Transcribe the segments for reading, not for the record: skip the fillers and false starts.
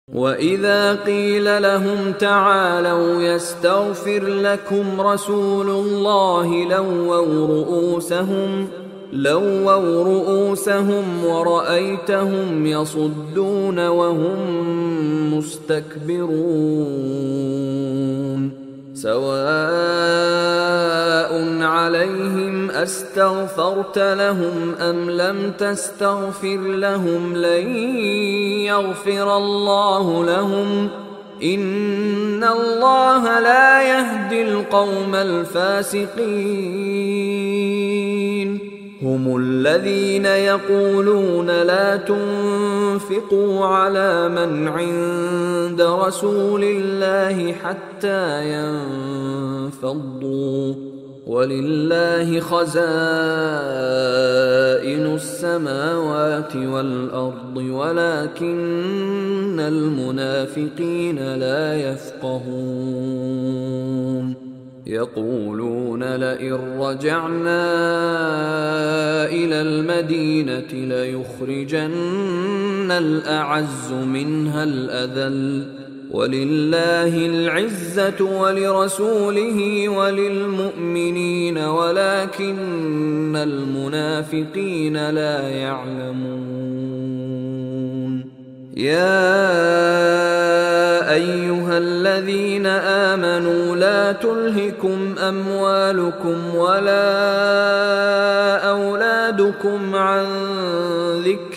وإذا قيل لهم تعالوا يستغفر لكم رسول الله لووا رؤوسهم ورأيتهم يصدون وهم مستكبرون سواء عليهم أستغفرت لهم أم لم تستغفر لهم لن يغفر الله لهم إن الله لا يهدي القوم الفاسقين هم الذين يقولون لا تنفقوا على من عند رسول الله حتى ينفضوا ولله خزائن السماوات والأرض ولكن المنافقين لا يفقهون يقولون لئن رجعنا إلى المدينة ليخرجن الأعز منها الأذل ولله العزة ولرسوله وللمؤمنين ولكن المنافقين لا يعلمون يا أيها الذين آمنوا لا تلهكم أموالكم ولا أولادكم عن ذكر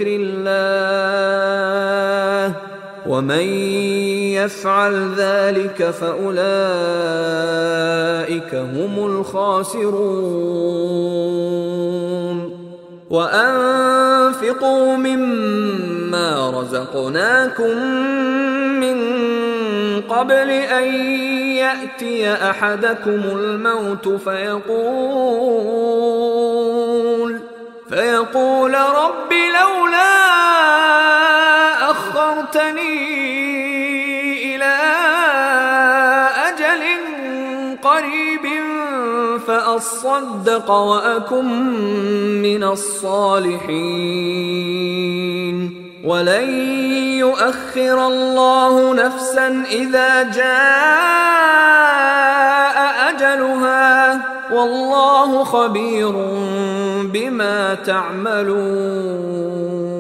الله ومن يفعل ذلك فأولئك هم الخاسرون وأنفقوا مما رزقناكم من قبل أن يأتي أحدكم الموت فيقول رب لولا أخرتني إلى أجل قريب فأصدق وأكن من الصالحين ولن يؤخر الله نفسا إذا جاء أجلها والله خبير بما تعملون